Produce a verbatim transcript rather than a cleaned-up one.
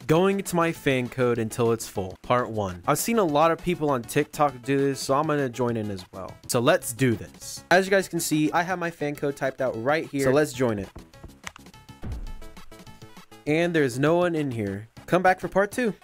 Going to my fan code until it's full. Part one. I've seen a lot of people on TikTok do this, so I'm gonna join in as well. So let's do this. As you guys can see, I have my fan code typed out right here. So let's join it. And there's no one in here. Come back for part two.